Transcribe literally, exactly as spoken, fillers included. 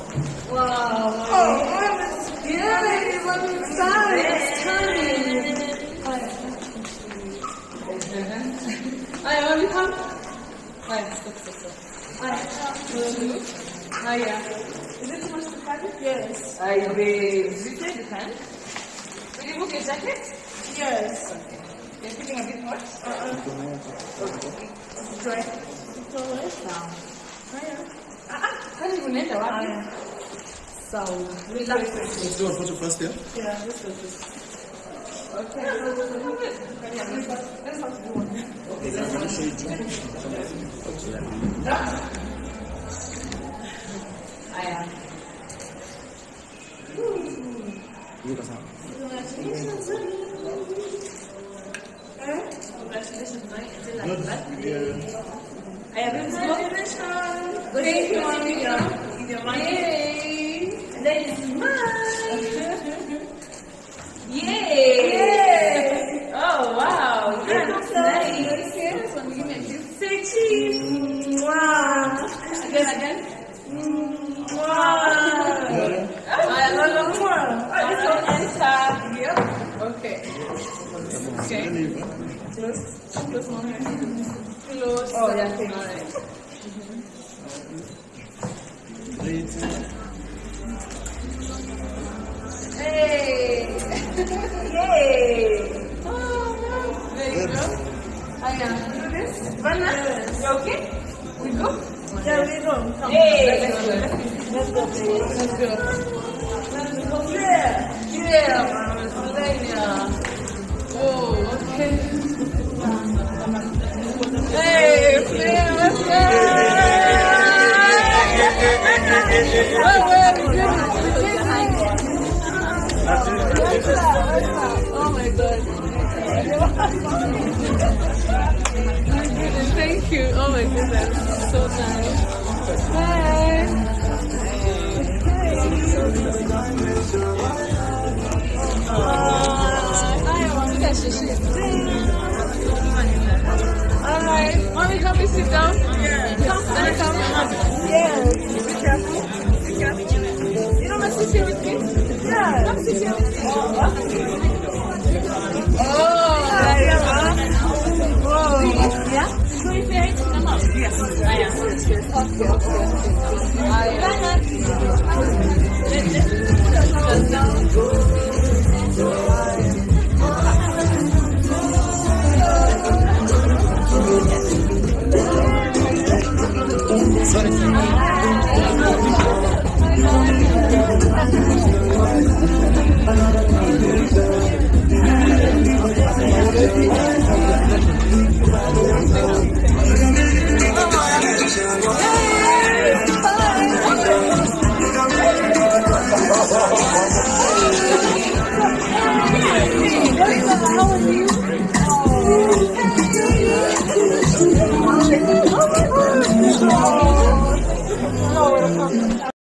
Wow. Oh, it's yeah, one time. It's turning. Aya, you come? Aya, stop, stop, stop. Aya, Aya. Is it too much to carry? Yes. Aya, babe. Did you take the pen? Will you move your jacket? Yes. Okay. You're feeling a bit hot? Uh-uh. Okay. Dry. It's all right. Down. Aya. Can you remember what happened? So, relax. Let's do a photo first, yeah? Yeah, this was just. Okay. Let's have to do one. Okay, then I'm going to show you two. Aya. Look at that. Congratulations, honey. Eh? Congratulations, right? Is it like Good. that? Yeah. Aya, babe, Congratulations. thank you, mommy. Give your- give your money. Yay! And then it's mine. Yay! Yay! Oh wow! Yeah, that's nice. Okay. This one, give me a kiss. Say cheese. Wow. Again, again. Wow. I love you. Wow. I will enter. Yep. Okay. Okay. Close. Close my hand. Close. Oh, yeah, okay. Alright. Hey! Yay! Oh, there you go. I am. Do this. Vanna, you okay? We go? Yeah, we go. Come. Hey! Let's go. Let's go, baby. Let's go. Let's go. Yeah. Yeah, Mama Slovenia. Oh, okay. Hey, Flea, let's go! Wait, wait, we did it. We did it. Oh my god. Thank you. Oh my goodness. So nice. Bye. Alright. Mommy, help me sit down. Yeah. Come, can I come? Yes. Be careful. Be careful. You don't want to sit here with me? Yeah. Come sit here with me. Oh, Yeah, yeah. Oh. yeah? So if you're come up. Yes. I am. Okay, okay. I am.